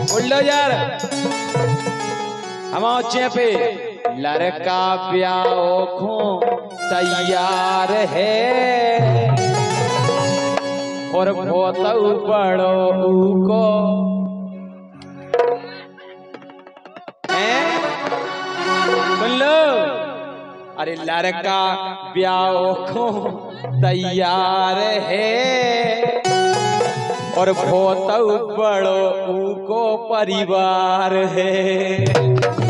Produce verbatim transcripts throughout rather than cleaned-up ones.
Bulldozer हम पे लड़का ब्याह खो तैयार है और बहुत बड़ो को सुन लो। अरे लड़का ब्याह खो तैयार है और बहुत बड़ो को परिवार है।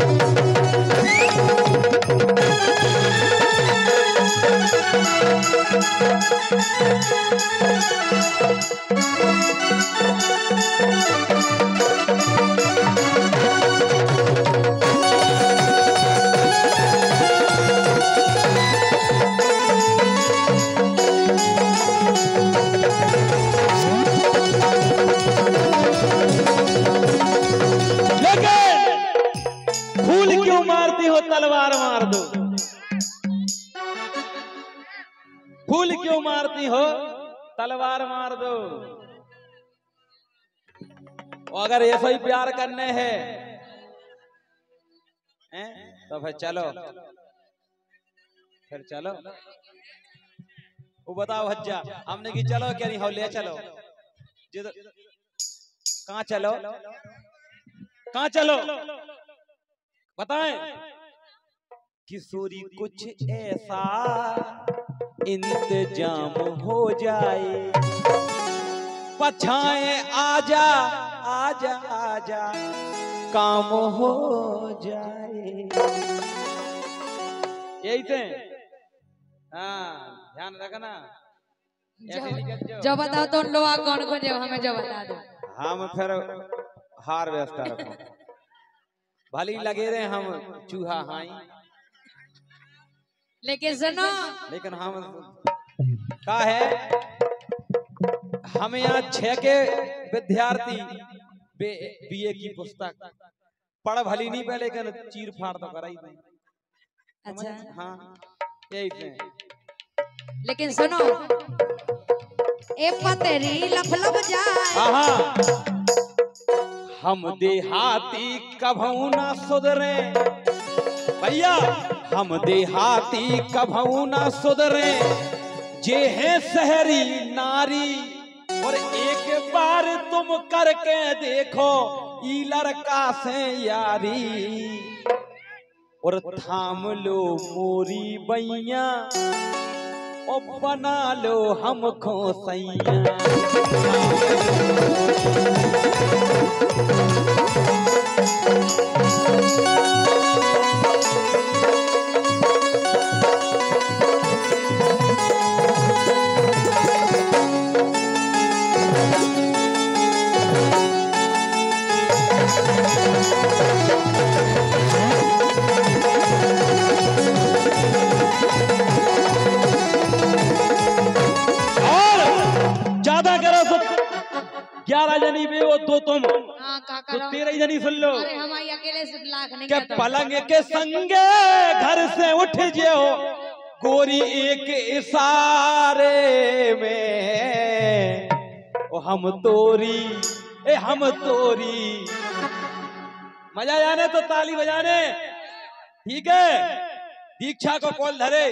तलवार मार दो, फूल क्यों मारती हो तलवार मार दो। अगर ऐसा ही प्यार करने हैं हैं तो फिर चलो फिर चलो। वो बताओ हज्जा हमने की चलो क्या नहीं हो ले चलो कहाँ चलो कहाँ चलो बताएं। किशोरी कुछ ऐसा इंतजाम हो जाए पछाए आजा आजा आजा काम हो जाए। यही थे हाँ ध्यान रखना। जो, जो बताओ तो लोहा कौन को जो हमें जो बता दो हम फिर हार व्यवस्था रखो भली लगे रहे हम चूहा हाई लेकिन सुनो लेकिन हम का है हम यहाँ छह के विद्यार्थी बीए की पुस्तक पढ़ भली नहीं पे लेकिन चीर फाड़ तो कराई नहीं। अच्छा हाँ यही थे। लेकिन सुनो ए पतेरी लफलफ जाए हाँ हम देहाती कभू ना सुधरे भैया हम देहाती कभू ना सुधरे जे है शहरी नारी और एक बार तुम करके देखो ई लड़का से यारी और थाम लो मोरी बैया और बना लो हमको सैया। ग्यारह जनी बे वो दो तुम हाँ, तो तेरह ही जनी सुन लो। अरे हम अकेले से लाख नहीं के पलंग के संगे घर से उठ जाओ गोरी एक इशारे में ओ हम तोरी ए हम तोरी मजा जाने तो ताली बजाने ठीक है। दीक्षा को कॉल धरे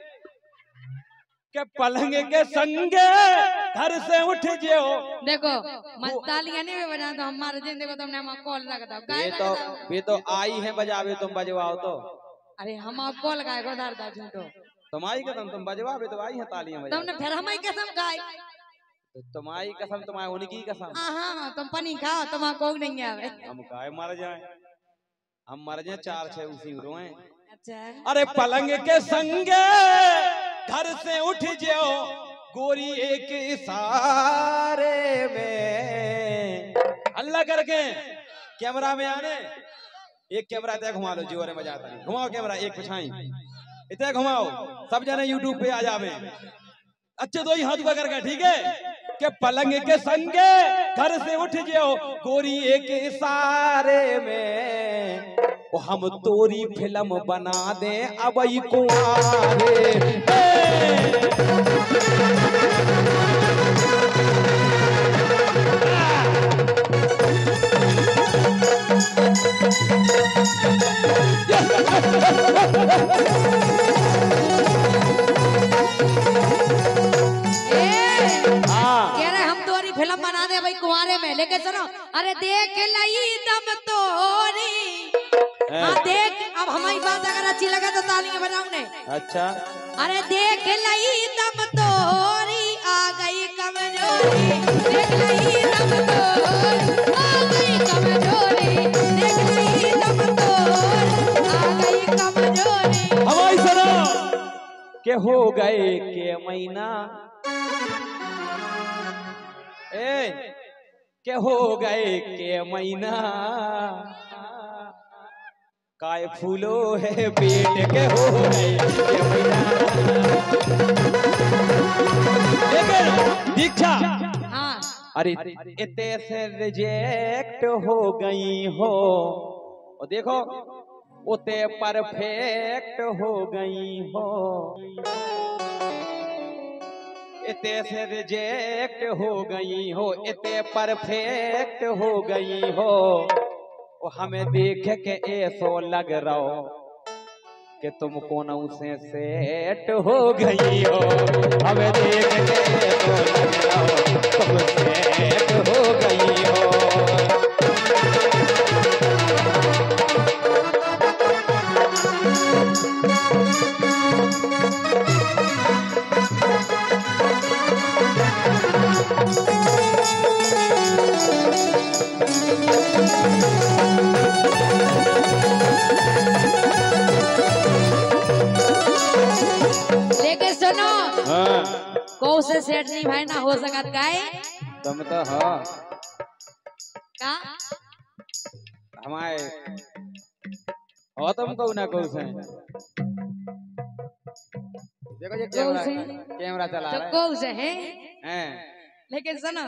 के पलंग के संगे घर से उठ जाओ। देखो मत तालियां नहीं बजा तो हमारे दिन देखो तुमने हम कॉल रख दो ये तो ये तो आई है बजावे तुम बजवाओ तो। अरे हम आप कॉल गाए को धरता झूठो तुम्हारी कसम तुम बजवावे तो आई है तालियां बजा तुमने फिर हमारी कसम खाई तुम्हारी कसम तुम्हारी उनकी कसम। हां हां तुम पनी खाओ तुम को नहीं आवे हम काहे मर जाए हम मर जाए चार छह उसी रोए। अच्छा अरे पलंग के संगे घर से उठ जाओ गोरी एक इशारे में अल्लाह करके कैमरा में आने एक कैमरा तय घुमा लो जोरे मजा आता है। घुमाओ कैमरा एक पिछाई इतने घुमाओ सब जने यूट्यूब पे आ जावे। अच्छे दो ही हाथ पकड़ के ठीक है के पलंग के संगे घर से उठ जाओ गोरी एक इशारे में ओ हम तोरी फिल्म बना दे अबई कुआरे। लेके सुनो, अरे देख लई दम तोरी। हाँ देख, अब हमारी बात अगर अच्छी लगे तो तालियां बजाओ ने। अच्छा। अरे देख लई दम तोरी आ गई कमजोरी, देख लई दम तोरी आ गई कमजोरी, देख लई दम तोरी आ गई कमजोरी। हमारी सुनो के हो गए के महीना, ए के हो गए के महीना, काय फूलो है पेट के हो गए के महीना। लेकिन दीक्षा, हाँ अरे इतने से रिजेक्ट हो गई हो, और देखो उते परफेक्ट हो गई हो, इतने से रिजेक्ट हो गई हो, इतने परफेक्ट हो गई हो, और हमें देख के ऐसो लग रहा हो कि तुम कौन से सेट हो गई हो, हमें देख के ऐसो लग रहा हो तुम सेट हो गई हो। लेके सुनो, हाँ कौ से सेट नहीं भाई ना हो सकत गाय तुम तो हाँ का हमारे हो, तुम को ना कौ से देखो ये कैमरा कैमरा चला तो रहा है। कौ से है, हैं लेकिन सुनो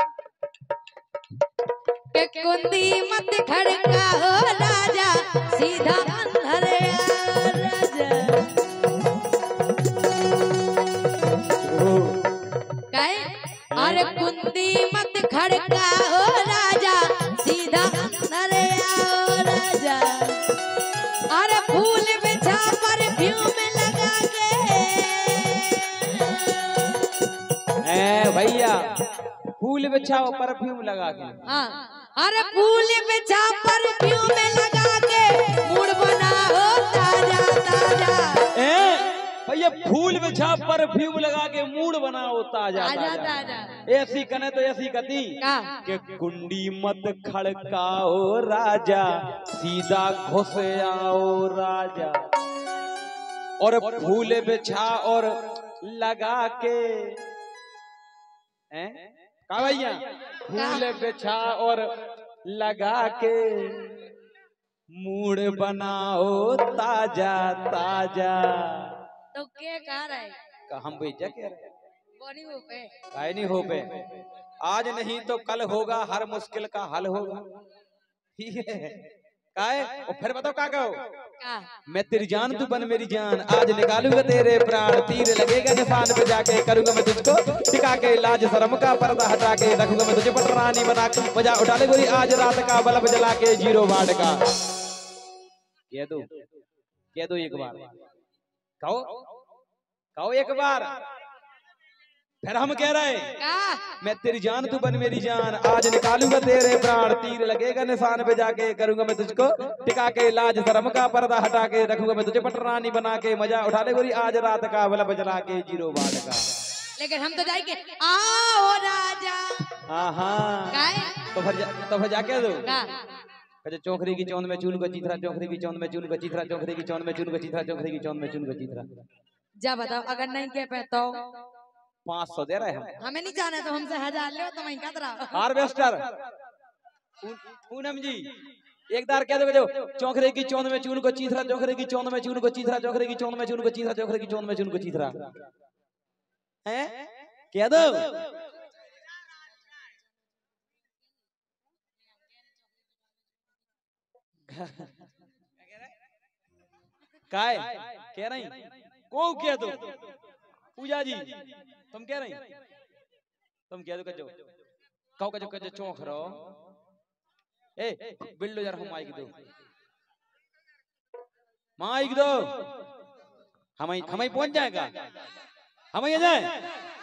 के कुंदी मत खड़का हो राजा, सीधा अंदर आ राजा। काय अरे कुंदी मत खड़का हो राजा, सीधा अंदर आओ राजा। अरे फूल बिछा परफ्यूम लगा के, ए भैया फूल बिछाओ परफ्यूम लगा के। हाँ अरे फूल बिछा परफ्यूम लगा के, मूड बनाओ ताजा ताजा। ए भैया फूल बिछा परफ्यूम लगा के मूड बनाओ ताजा ताजा ताजा। ताजा ऐसी कने तो ऐसी कती का के कुंडी मत खड़काओ राजा, सीधा घुस आओ राजा, और फूल बिछा और लगा के, हैं का भैया फूल बिछा और लगा के मूड बनाओ ताजा ताजा। तो के कह रहे का हम भैया कह रहे बड़ी हो पे काहे नहीं हो पे, आज नहीं तो कल होगा, हर मुश्किल का हल होगा। ठीक है काहे, और फिर बताओ का कहो, का मैं तेरी जान तू बन मेरी जान, आज निकालूंगा तेरे प्राण, तीर लगेगा निशान पे जाके, करूंगा मैं तुझको टिका के, लाज शर्म का पर्दा हटा के, रखूंगा मैं तुझे पटरानी बना के, मजा उठा ले गोरी आज रात का, बल्ब जला के जीरो वाट का। कह दो कह दो एक बार, कहो कहो एक बार, फिर हम कह रहे का मैं तेरी जान तू बन मेरी जान, आज निकालूंगा तेरे प्राण, तीर लगेगा निशान पे जाके, करूंगा मैं तुझको टिका के, लाज शर्म का पर्दा हटा के, रखूंगा मैं तुझे पटरानी बना के, मजा उठा ले गोरी आज रात का, बल्ब जला के जीरो वाट का। लेकिन हम तो जाएंगे आओ राजा। हाँ हाँ काहे तो फिर जा, तो फिर जाके दो का अच्छा, चौखरी की चौंद में चून को चीथरा, चौखरी की चौंद में चून को चीथरा, चौखरी की चौंद में चून को चीथरा, चौखरी की चौंद में चून को चीथरा। जा बताओ, अगर नहीं कह पे तो पाँच सौ दे रहे हम। हमें नहीं जाने तो हमसे हजार ले तो वहीं कतरा। हार्वेस्टर पूनम जी एक बार कह दो, चौखरे की चौंद में चून को चीथरा, चौखरे की चौंद में चून को चीथरा, चौखरे की चौंद में चून को चीथरा, चौखरे की चौंद में चून को चीथरा, हैं कह दो। काय कह रही को कह दो पूजा जी, तुम कह रही तुम कह दो कजो कहो कजो कजो चौंक रहो ए बिल्डो यार, हम माइक दो माइक दो, हम हम पहुंच जाएगा, हम जाए